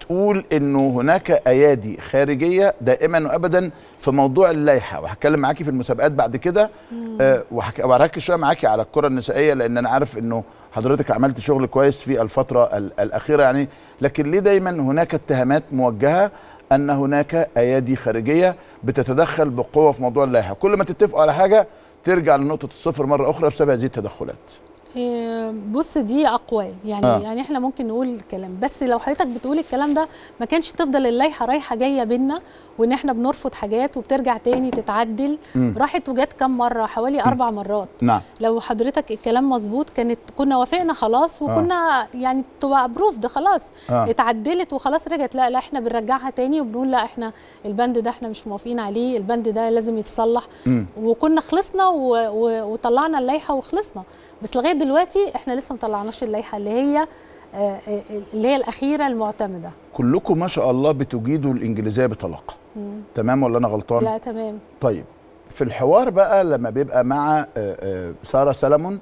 بتقول انه هناك ايادي خارجيه دائما وابدا في موضوع اللائحه، وهتكلم معاكي في المسابقات بعد كده، وهركز شويه معاكي على الكره النسائيه لان انا عارف انه حضرتك عملت شغل كويس في الفتره الاخيره يعني. لكن ليه دايما هناك اتهامات موجهه ان هناك ايادي خارجيه بتتدخل بقوه في موضوع اللائحه؟ كل ما تتفقوا على حاجه ترجع لنقطه الصفر مره اخرى بسبب هذه التدخلات. بص دي اقوال يعني يعني احنا ممكن نقول الكلام، بس لو حضرتك بتقول الكلام ده ما كانش تفضل اللائحه رايحه جايه بينا وان احنا بنرفض حاجات وبترجع تاني تتعدل. راحت وجت كام مره؟ حوالي 4 مرات. نعم. لو حضرتك الكلام مظبوط كنا وافقنا خلاص وكنا يعني تبقى ابروفد خلاص. اتعدلت وخلاص رجعت، لا احنا بنرجعها تاني وبنقول لا احنا البند ده احنا مش موافقين عليه، البند ده لازم يتصلح. وكنا خلصنا وطلعنا اللائحه وخلصنا. بس لغايه دلوقتي احنا لسه ما طلعناش اللائحه اللي هي الاخيره المعتمده. كلكم ما شاء الله بتجيدوا الانجليزيه بطلاقه. تمام ولا انا غلطان؟ لا تمام. طيب في الحوار بقى لما بيبقى مع ساره سلمون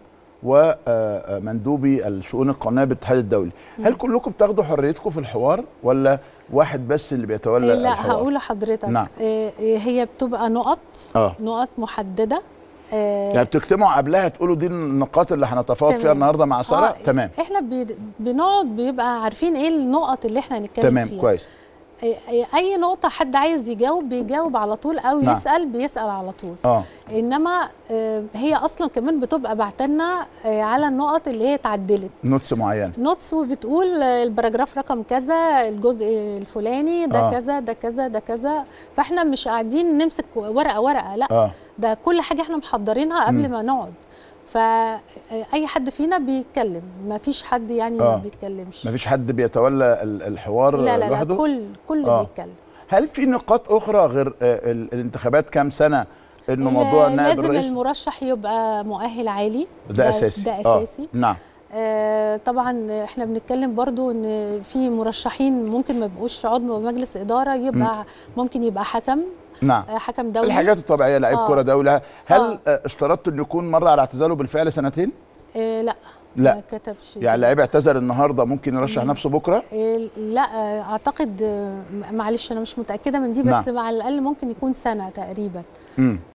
ومندوبي الشؤون القانونيه بالاتحاد الدولي، هل كلكم بتاخدوا حريتكم في الحوار ولا واحد بس اللي بيتولى الحوار؟ لا هقول لحضرتك. نعم. هي بتبقى نقط محدده. يعني بتجتمعوا قبلها تقولوا دي النقاط اللي هنتفاوض فيها النهارده مع ساره؟ تمام. احنا بنقعد بيبقى عارفين ايه النقط اللي احنا هنتكلم فيها. تمام كويس. اي نقطه حد عايز يجاوب بيجاوب على طول او يسال بيسال على طول. انما هي اصلا كمان بتبقى بعتلنا على النقط اللي هي اتعدلت نوتس معينه، نوتس، وبتقول الباراجراف رقم كذا الجزء الفلاني ده كذا ده كذا ده كذا. فاحنا مش قاعدين نمسك ورقه لا ده كل حاجه احنا محضرينها قبل ما نقعد. فأي حد فينا بيتكلم، ما فيش حد يعني ما بيتكلمش. ما فيش حد بيتولى الحوار لوحده؟ لا كله بيتكلم. هل في نقاط أخرى غير الانتخابات كام سنة إنه موضوع النائب الرئيس؟ لازم المرشح يبقى مؤهل عالي، ده أساسي. ده أساسي. نعم. طبعا احنا بنتكلم برضو ان في مرشحين ممكن ما يبقوش عضو مجلس إدارة، يبقى ممكن يبقى حكم. نعم. حكم دولي. الحاجات الطبيعيه، لعيب كره دولة. هل اشترطت انه يكون مر على اعتزاله بالفعل سنتين؟ لا ما كتبش. يعني لعيب اعتزل النهارده ممكن يرشح نفسه بكره؟ لا اعتقد، معلش انا مش متاكده من دي، بس على الاقل ممكن يكون سنه تقريبا.